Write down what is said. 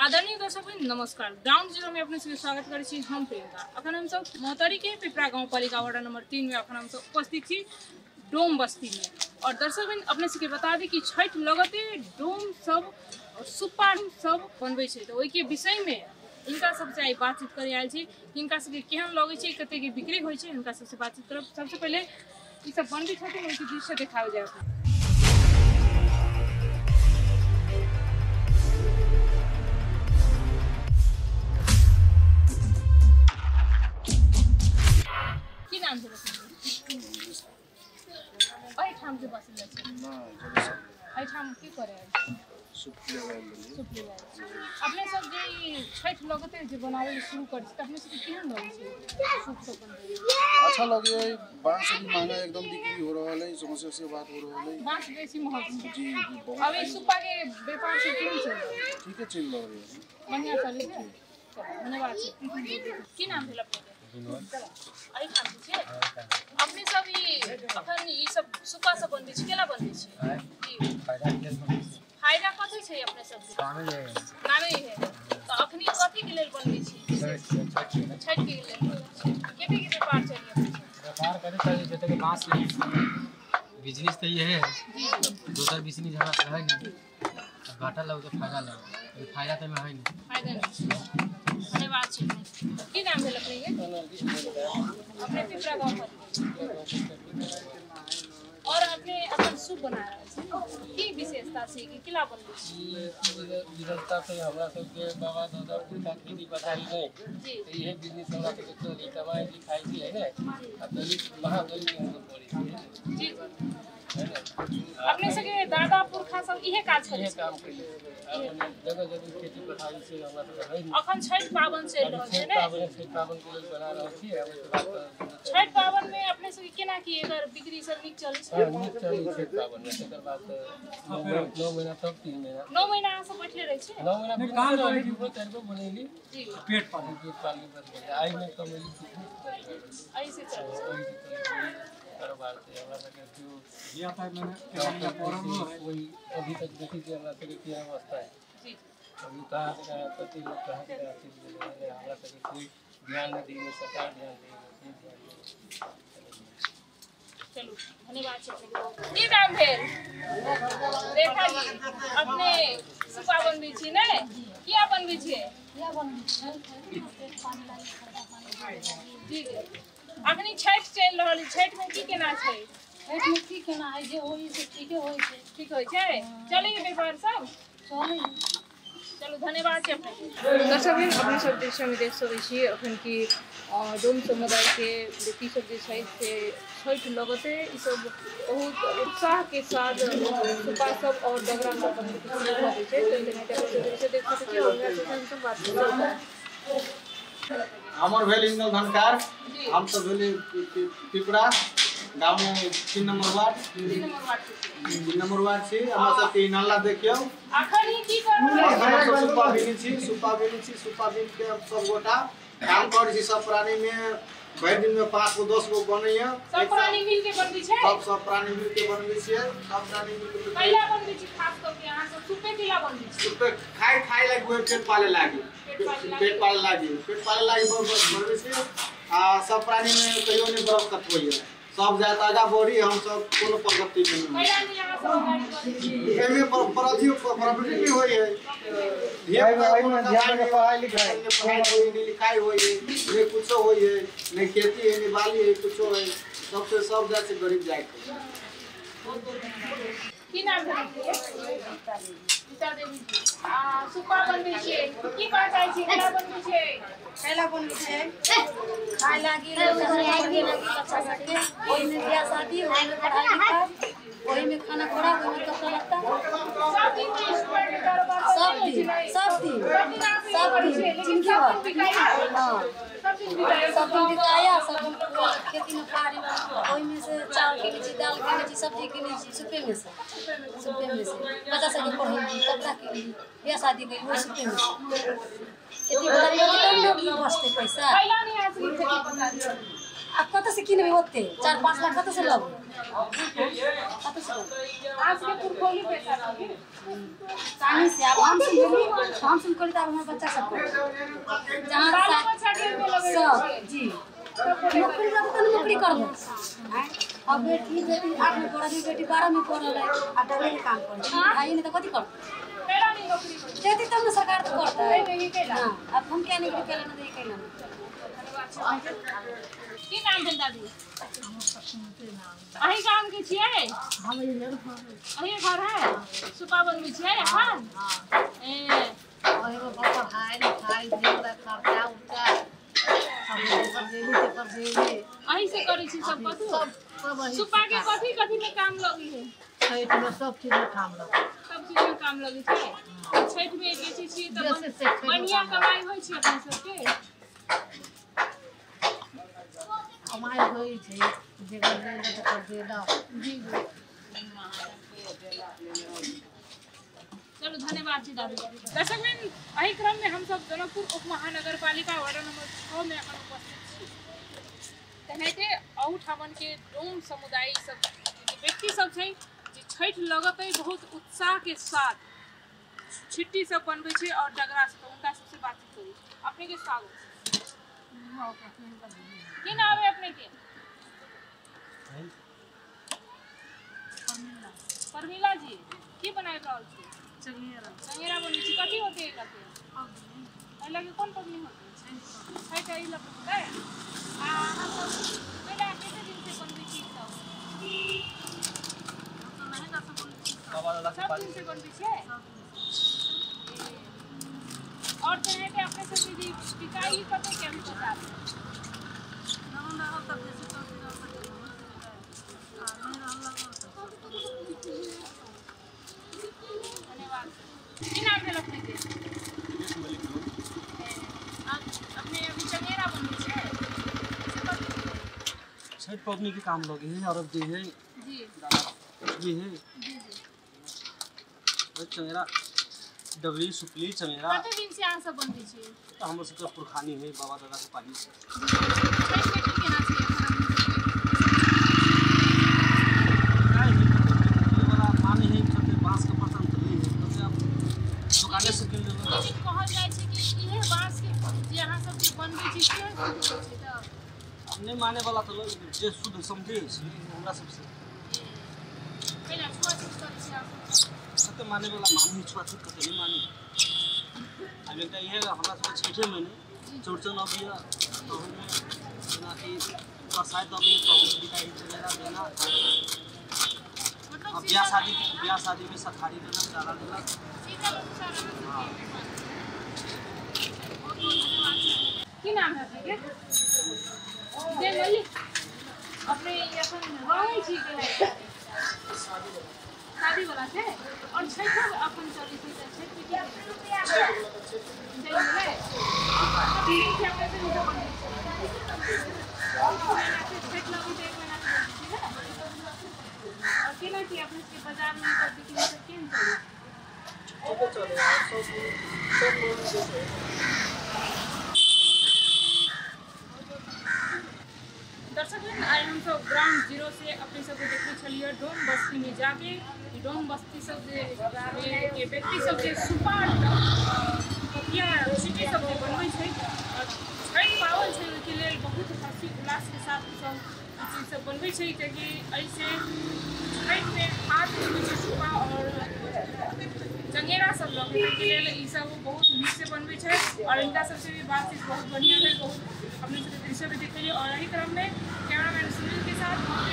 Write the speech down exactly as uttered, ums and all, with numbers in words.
आदरणीय दर्शक नमस्कार। ग्राउंड जीरो में अपने सभी स्वागत करै छी हम प्रियंका। अखन हम सब मोहतरी के पिपरा गांव पालिका वार्ड नंबर तीन में अखन हम सब उपस्थित छी डोम बस्ती में। और दर्शक बिन अपने सबके बता दी कि छठ लगते डोम सब सुपारी सब बनबै छै, तो ओइ के विषय में इनका सबसे आई बातचीत करे आयल छी। इनका सबके केहन लगै छै, कते के बिक्री होय छै, इनका सबसे बातचीत करब। सबसे पहले ई सब बनबै छथिन ओइ के दृश्य देखाओ जाय। की नाम छै ओइ ठाम के बसिला छै ना ओइ ठाम की करे सुपली लगाइल सुपली लगाइल अपने सब जे छठ लगते जे बनावे शुरू कर छै, अपने सब केहन लगै छै सुप सब बनबै? अच्छा लगे है। बांस भी महंगा एकदम बिक्री हो रहा है, समस्या से बात हो रहा है। बांस बेसी महंगा जी जी बहुत। अभी सुपा के व्यापार से केहन चल रहा है? ठीक है चल रहा है, बढ़िया चल रहा है। धन्यवाद छै। की नाम भेल अपने? अरे खान छै अपने सब ई अखन ई सब सुपा सब बनबै छी, केला बनबै छी? फायदा के बनबै छी। फायदा कथि छै अपने सब? नामे है नामे है। तो अखनी कथि के लेल बनबै छी? छठ के लेल। केते के व्यापार चली अपने सब? व्यापार करे चली जते के बांस बिजनेस तो ये है, दोसर बिजनेस हमरा है नहीं। घाटा लग तो फायदा लग, फायदा तो में है नहीं। फायदा नहीं। धन्यवाद छै। की नाम भेल अपने के? अपने पिपरा गांव पर। और अपने अपन सूप बना रहल छी, की विशेषता छै कि केला बनबै छी? विशेषता छै हमरा सब के बाबा दादा पुरखा खेती पथारी नै जी, तो ये बिजनेस हमरा सब के चली कमाई लिखाई की है ना, अब दलित महादलित के अंदर पड़ी जी है ना। अपने सके दादा पुरखा सब इहे काज करे छै, काम करे अपन जगह जगह खेती पथारी से हमरा सब है। अखन छठ पावन चल रहल छै ने, पावन छठ पावन के लेल बना रहल छी। अब छठ पावन में अपने सब केना की एकर बिक्री सब नीक चलै छै? नीक चलै छै पावन में। एकर बाद नौ महीना तक तीन महीना नौ महीना से बैठले रहै छै। नौ महीना कहां रहै छी? वो चार गो बनेली जी, पेट पाली पेट पाली बस आई में कमेली ऐसे चल छै। कारोबार से हमरा सब के जो या पाए मैंने कोई अभी तक देखी कि हमरा सब के क्या अवस्था है जी। अभी कहां से कहां प्रति लोग कहां से कहां चीज हमरा सब के कोई ध्यान नहीं दी, सरकार ध्यान दे। चलो धन्यवाद छै। की नाम भेल? रेखा जी। अपने सुपा बनबै छी ने, किया बनबै छी? किया बनबै छी पानी लागी ठीक है। अखनी छठ चल रहल है, छठ में की केना छै? छठ में की केना है जे होई से ठीके होई छै। ठीक होय छै, चले व्यापार सब चले। चलो धन्यवाद छै अपने। दर्शक बिन अपने सब दृश्य में देख सकै छी अखन की डोम समुदाय के व्यक्ति सब जे छै से छठ लगते ई सब बहुत उत्साह के साथ सुपा सब और डगरा सब बनबै शुरू भ गेल छै। तो दृश्य देख सकै छी और हमरा से सब बात करब। हमर भेल इंगल धनकार, हम सब भेले पिपरा गांव में तीन नंबर वार्ड तीन नंबर वार्ड छै। तीन नंबर वार्ड छी। हमरा सब के नाला देखियो अखन ई की कर रहल हम सब सुपा बिनी छी, सुपा बिनी छी, सुपा बिन के सब गोटा काम कर छी। सब प्राणी में भर दिन में पाँच गो दस गो बनैया, सब प्राणी मिल के बनबै छै। सब सब प्राणी मिल के बनबै छियै। सब प्राणी मिल के कैला बनबै छी? खास करके अहाँ सब सुपे केला बनबै छी? सुपे खाइ खाइ लागी हुए, पेट पाले लागी, पेट पाले लागी पेट पाले लागी बनबै छी। आ सब प्राणी में कहियो नहीं बरकत होइए, सब जात आगा बढ़ी। हम सब कोनो प्रगति में कैला नहीं अहाँ सब गाड़ी बनबै छी? एमे प्रगति प्रॉपर्टी भी होई है, ध्यान में ध्यान में पढ़ाई लिखाई पढ़ाई होई नहीं, लिखाई होई है नहीं, कुछो होई है नहीं, खेती है नहीं, बाली है कुछो है। सबसे सब जात से गरीब जाए की नाम है? सीता देवी। आ सुपा बनबै छी, की कहै छी? केला बनबै छी? कैला बनबै छै खाय लागी लागी अच्छा सके। ओइ में बियाह शादी, ओइ में पढ़ाई लिखाई, ओइ में खाना खोरा, ओइ में कपड़ा लत्ता, सब दिन स्कूल के कारोबार सब दिन सब दिन सब दिन जिंदगी भर। हां सब दिन बिताया सब दिन बिताया, सब दिन खेती में पारी। ओइ में से चावल के नीचे, दाल के नीचे, सब्जी के नीचे, सुपे में से सुपे में से बच्चा सब के पढ़ेली, कपड़ा के लिए, बियाह शादी के लिए सुपे में से खेती बाड़ी में तो लोग बचते पैसा। कैला नहीं असली खेती पता अब कत से किनबे होते चार पाँच लाख कत से लग कत से आज के पुरखौली पैसा लगे कहानी से अब हम सुन हम सुन करी तब हमारे बच्चा सब जहाँ बाल बच्चा के में लगे सब जी नौकरी जब तक नौकरी कर दो अब बेटी बेटी आठ में पढ़ा दी बेटी बारह में पढ़ रहा है अब डबल के काम कर भाई ने तो कथी कर मेरा नहीं नौकरी कर देती तब ना सरकार तो करता है नहीं केला हां अब हम क्या नहीं केला ना दे केला की नाम भेल दादी अही काम के छियै हम ये अही घर है सुपा बनबै छियै अपन ए और वो बच्चा भाई ने खाई दे खर्चा उठा सब पर देली के पर देली अही से करै छी सब कथु सब सुपा के कथी कथी में काम लगी है छठ में सब चीज में काम लगे सब चीज में काम लगे छै छठ में बेचै छी त बढ़िया कमाई होय छै अपन सबके हमारे होई छै जगह ले ले कर दे दाओ जी चलो धन्यवाद जी दादी दर्शक में अही क्रम में हम सब जनकपुर उप महानगर पालिका वार्ड नंबर छह में अपन उपस्थित छी तेनाहिते अहूठ हमन के डोम समुदाय सब व्यक्ति सब छै जे छठ लगतै बहुत उत्साह के साथ छिट्टी सब बनबै छै और डगरा सब उनका सबसे बातचीत करी अपने के स्वागत की नाम है अपने के परमिला जी की बनाए रहल छी चंगेरा चंगेरा बनै छी कथी होते है लगे ए लगे कोन पबनी होते छै छठ आई लगे आ हम सब पहले कते दिन से बनबै छी सब हम तो नहीं कर सकब सब दिन से बनबै छै और तरह के अपने सब जी टिकाई कते के हम बता नमन रहो तब जैसे तो दिनो सकते आ नहीं रहल धन्यवाद की नाम है अपने के अपने अभी चंगेरा बनबै छै छठ पबनी के काम लगे है और जे है जी ये है जी जी चंगेरा डबली सुपली चंगेरा कते दिन से अहाँ सब बनबै छी तो हम सबके पुरखानी है बाबा दादा के पानी से छठ में की केना छै ये वाला माने है छोटे बांस के पतन तो नहीं है तो आप दुकाने से किन लेबे लेकिन कहल जाइ छै कि इहे बांस के जे अहाँ सब जे बनबै छी से छै त अब नहीं माने वाला तो लोग जे शुद्ध समझे हमरा सबसे पहिला छुआ छुआ करै छी अहाँ सत्य माने वाला मानी छुआछूत कते नहीं मानी अब एक ये हमरा सब छठे महीने चौरचन अबिया तो हमें जेनाकि बरसात अबिया तो हम दिखाई चलेगा देना अब ब्याह शादी ब्याह शादी में सखारी देना चारा देना सीधा सारा की नाम है आपके जे मलिक अपने अपन रहै छी के शादी वाला थे और छठ अपन चली थी तो छठ में क्या चाहिए अभी क्या कैसे नहीं बन और छठ लगी तो एक महीना की और केला की अपने के बाजार में कर बिक्री कर केन चली चले सब सब दर्शक आइ हम सब ग्राउंड जीरो से अपने सबके देखै छलिए डोम बस्ती में जाके डोम बस्ती सब के व्यक्ति सब के सुपा पतिया सिटी सब जे बनबै छै और छठ पावल छै के लेल बहुत हंसी उल्लास के साथ सब चीज सब बनबै छै कि ऐसे छठ में हाथ में सुपा और चंगेरा सब लगै के लेल ई सब बहुत नीक से बनबै छै और इनका सबसे भी बातचीत बहुत बढ़िया है बहुत अपने सब दृश्य भी देखिए और यही क्रम में कैमरामैन सुनील के साथ